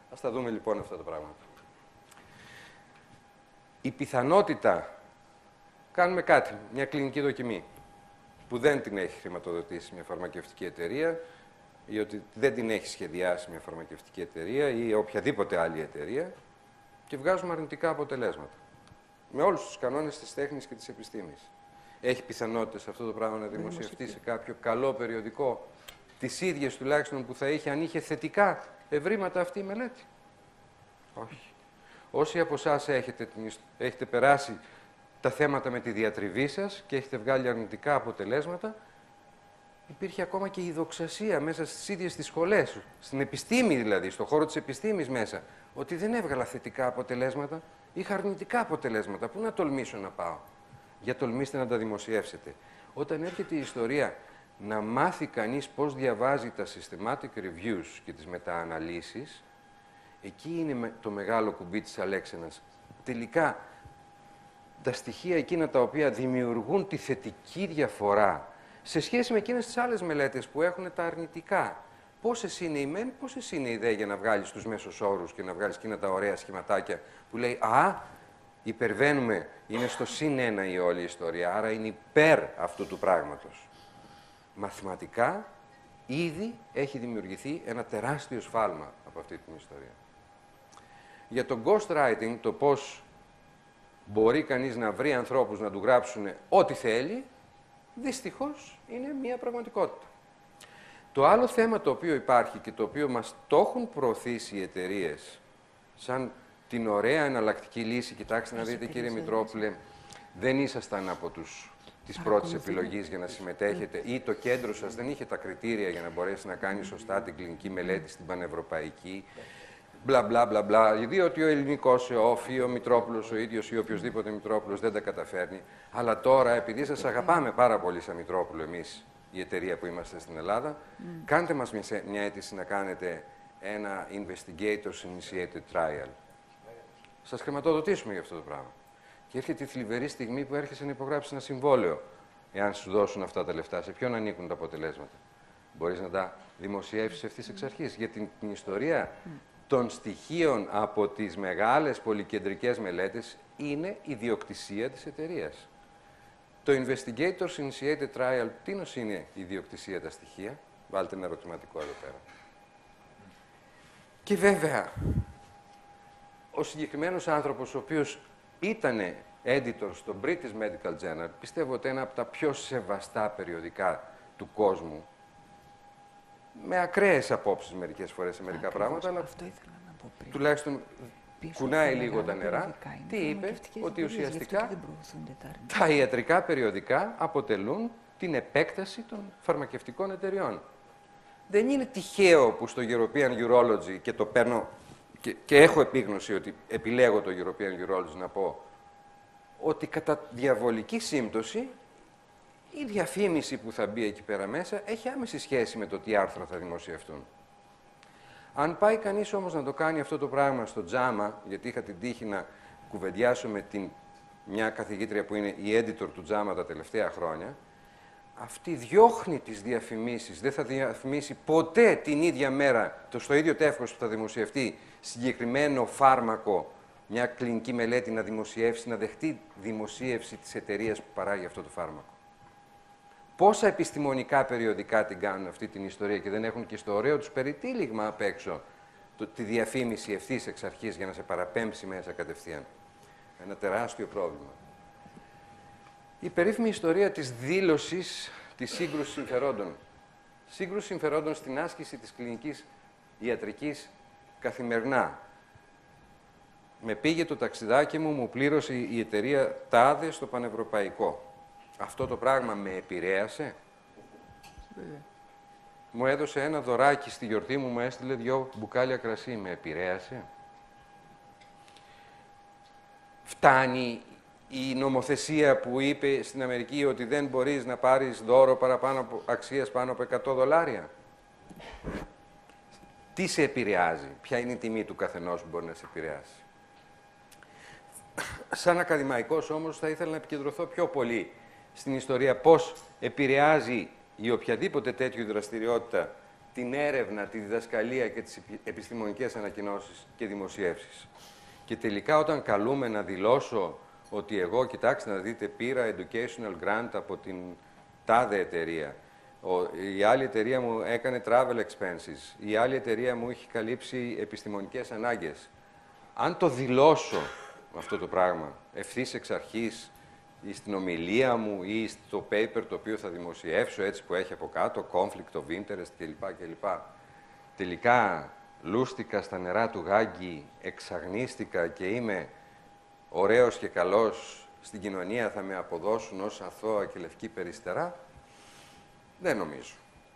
Ας τα δούμε λοιπόν αυτά τα πράγματα. Η πιθανότητα, κάνουμε κάτι, μια κλινική δοκιμή, που δεν την έχει χρηματοδοτήσει μια φαρμακευτική εταιρεία ή ότι δεν την έχει σχεδιάσει μια φαρμακευτική εταιρεία ή οποιαδήποτε άλλη εταιρεία και βγάζουμε αρνητικά αποτελέσματα. Με όλους τους κανόνες της τέχνης και της επιστήμης. Έχει πιθανότητες αυτό το πράγμα να δημοσιευτεί σε κάποιο καλό περιοδικό, τις ίδιες τουλάχιστον που θα είχε αν είχε θετικά ευρήματα αυτή η μελέτη? Όχι. Όσοι από εσάς έχετε περάσει τα θέματα με τη διατριβή σας και έχετε βγάλει αρνητικά αποτελέσματα, υπήρχε ακόμα και η δοξασία μέσα στις ίδιες τις σχολές, στην επιστήμη δηλαδή, στον χώρο της επιστήμης μέσα, ότι δεν έβγαλα θετικά αποτελέσματα, είχα αρνητικά αποτελέσματα. Πού να τολμήσω να πάω? Για τολμήστε να τα δημοσιεύσετε. Όταν έρχεται η ιστορία να μάθει κανείς πώς διαβάζει τα systematic reviews και τις μετααναλύσεις, εκεί είναι το μεγάλο κουμπί της Αλέξανας. Τελικά, τα στοιχεία εκείνα τα οποία δημιουργούν τη θετική διαφορά σε σχέση με εκείνες τις άλλες μελέτες που έχουν τα αρνητικά. Πόσες είναι οι μεν, πόσες είναι οι δε για να βγάλεις τους μέσους όρους και να βγάλεις εκείνα τα ωραία σχηματάκια που λέει «Α, υπερβαίνουμε, είναι στο συν ένα η όλη ιστορία, άρα είναι υπέρ αυτού του πράγματος». Μαθηματικά, ήδη έχει δημιουργηθεί ένα τεράστιο σφάλμα από αυτή την ιστορία. Για το ghostwriting, το πώς μπορεί κανείς να βρει ανθρώπους να του γράψουν ό,τι θέλει, δυστυχώς είναι μια πραγματικότητα. Το άλλο θέμα το οποίο υπάρχει και το οποίο μας το έχουν προωθήσει οι εταιρείες, σαν την ωραία εναλλακτική λύση, κοιτάξτε να δείτε κύριε Μητρόπουλε, δεν ήσασταν από της πρώτης επιλογής για να συμμετέχετε ή το κέντρο σας δεν είχε τα κριτήρια για να μπορέσει να κάνει σωστά την κλινική μελέτη στην πανευρωπαϊκή, μπλα μπλα μπλα μπλα, διότι ο ελληνικός ΕΟΦ ή ο Μητρόπουλος ο ίδιος ή οποιοδήποτε Μητρόπουλος δεν τα καταφέρνει. Αλλά τώρα, επειδή σας αγαπάμε πάρα πολύ σαν Μητρόπουλο εμείς, η εταιρεία που είμαστε στην Ελλάδα, κάντε μας μια αίτηση να κάνετε ένα Investigators Initiated Trial. Σας χρηματοδοτήσουμε για αυτό το πράγμα. Και έρχεται η θλιβερή στιγμή που έρχεσαι να υπογράψεις ένα συμβόλαιο, εάν σου δώσουν αυτά τα λεφτά. Σε ποιον ανήκουν τα αποτελέσματα? Μπορείς να τα δημοσιεύσεις ευθύς εξ αρχής. Για την ιστορία των στοιχείων από τις μεγάλες πολυκεντρικές μελέτες είναι ιδιοκτησία της εταιρείας. Το Investigators Initiated Trial, τίνος είναι η ιδιοκτησία τα στοιχεία? Βάλτε ένα ερωτηματικό εδώ πέρα. Και βέβαια, ο συγκεκριμένος άνθρωπος, ο οποίος ήταν editor στο British Medical Journal, πιστεύω ότι ένα από τα πιο σεβαστά περιοδικά του κόσμου, με ακραίες απόψεις μερικές φορές σε μερικά πράγματα, αλλά τουλάχιστον κουνάει λίγο τα νερά, τι είπε? Ότι ουσιαστικά τα ιατρικά περιοδικά αποτελούν την επέκταση των φαρμακευτικών εταιριών. Δεν είναι τυχαίο που στο European Urology, και το παίρνω και έχω επίγνωση ότι επιλέγω το European Urology να πω, ότι κατά διαβολική σύμπτωση η διαφήμιση που θα μπει εκεί πέρα μέσα έχει άμεση σχέση με το τι άρθρα θα δημοσιευτούν. Αν πάει κανείς όμως να το κάνει αυτό το πράγμα στο JAMA, γιατί είχα την τύχη να κουβεντιάσω με μια καθηγήτρια που είναι η editor του JAMA τα τελευταία χρόνια, αυτή διώχνει τις διαφημίσεις, δεν θα διαφημίσει ποτέ την ίδια μέρα, στο ίδιο τεύχος που θα δημοσιευτεί συγκεκριμένο φάρμακο, μια κλινική μελέτη να δημοσιεύσει, να δεχτεί δημοσίευση της εταιρείας που παράγει αυτό το φάρμακο. Πόσα επιστημονικά περιοδικά την κάνουν αυτή την ιστορία και δεν έχουν και στο ωραίο τους περιτύλιγμα απ' έξω τη διαφήμιση ευθύς εξ αρχής για να σε παραπέμψει μέσα κατευθείαν. Ένα τεράστιο πρόβλημα. Η περίφημη ιστορία της δήλωσης της σύγκρουσης συμφερόντων. Σύγκρουση συμφερόντων στην άσκηση της κλινικής ιατρικής καθημερινά. Με πήγε το ταξιδάκι μου, μου πλήρωσε η εταιρεία ΤΑΔΕ στο πανευρωπαϊκό. Αυτό το πράγμα με επηρέασε? Μου έδωσε ένα δωράκι στη γιορτή μου, μου έστειλε 2 μπουκάλια κρασί. Με επηρέασε? Φτάνει η νομοθεσία που είπε στην Αμερική ότι δεν μπορείς να πάρεις δώρο αξίας πάνω από $100? Τι σε επηρεάζει? Ποια είναι η τιμή του καθενός που μπορεί να σε επηρεάσει? Σαν ακαδημαϊκός όμως θα ήθελα να επικεντρωθώ πιο πολύ στην ιστορία πώς επηρεάζει η οποιαδήποτε τέτοιου δραστηριότητα την έρευνα, τη διδασκαλία και τις επιστημονικές ανακοινώσεις και δημοσιεύσεις. Και τελικά όταν καλούμε να δηλώσω ότι εγώ, κοιτάξτε να δείτε, πήρα educational grant από την τάδε εταιρεία, η άλλη εταιρεία μου έκανε travel expenses, η άλλη εταιρεία μου έχει καλύψει επιστημονικές ανάγκες. Αν το δηλώσω αυτό το πράγμα ευθύς εξ αρχής ή στην ομιλία μου ή στο paper το οποίο θα δημοσιεύσω, έτσι που έχει από κάτω, conflict of interest κλπ. Τελικά λούστηκα στα νερά του Γάγκη, εξαγνίστηκα και είμαι ωραίος και καλός στην κοινωνία, θα με αποδώσουν ως αθώα και λευκή περιστερά. Δεν νομίζω.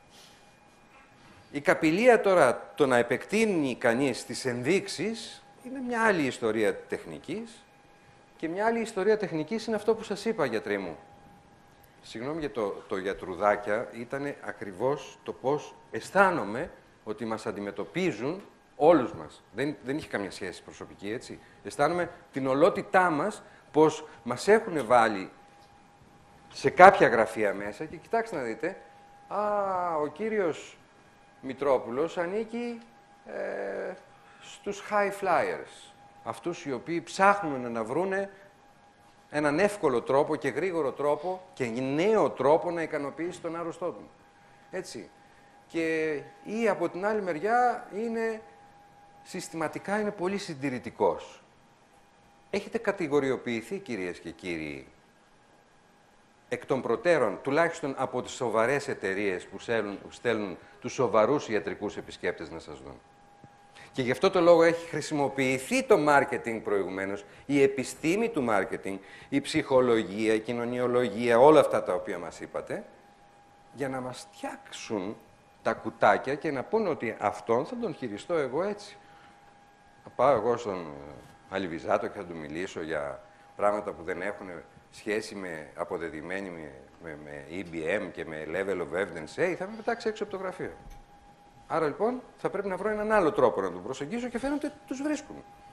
Η καπηλεία τώρα, το να επεκτείνει κανείς τις ενδείξεις, είναι μια άλλη ιστορία τεχνικής και μια άλλη ιστορία τεχνικής είναι αυτό που σας είπα, γιατροί μου. Συγγνώμη για το γιατρουδάκια, ήταν ακριβώς το πώς αισθάνομαι ότι μας αντιμετωπίζουν όλους μας. Δεν είχε καμία σχέση προσωπική, έτσι. Αισθάνομαι την ολότητά μας, πως μας έχουν βάλει σε κάποια γραφεία μέσα και κοιτάξτε να δείτε, ο κύριος Μητρόπουλος ανήκει στους high flyers. Αυτούς οι οποίοι ψάχνουν να βρούνε έναν εύκολο τρόπο και γρήγορο τρόπο και νέο τρόπο να ικανοποιήσει τον άρρωστό του. Έτσι. Ή από την άλλη μεριά συστηματικά είναι πολύ συντηρητικός. Έχετε κατηγοριοποιηθεί, κυρίες και κύριοι, εκ των προτέρων, τουλάχιστον από τις σοβαρές εταιρείες που στέλνουν τους σοβαρούς ιατρικούς επισκέπτες να σας δουν. Και γι' αυτό το λόγο έχει χρησιμοποιηθεί το μάρκετινγκ προηγουμένως, η επιστήμη του μάρκετινγκ, η ψυχολογία, η κοινωνιολογία, όλα αυτά τα οποία μας είπατε, για να μας φτιάξουν τα κουτάκια και να πούνε ότι αυτόν θα τον χειριστώ εγώ έτσι. Θα πάω εγώ στον Αλιβιζάτο και θα του μιλήσω για πράγματα που δεν έχουν σχέση με αποδεδειμένη με EBM και με level of evidence A, θα με πετάξει έξω από το γραφείο. Άρα λοιπόν θα πρέπει να βρω έναν άλλο τρόπο να τον προσεγγίσω και φαίνεται τους βρίσκουν.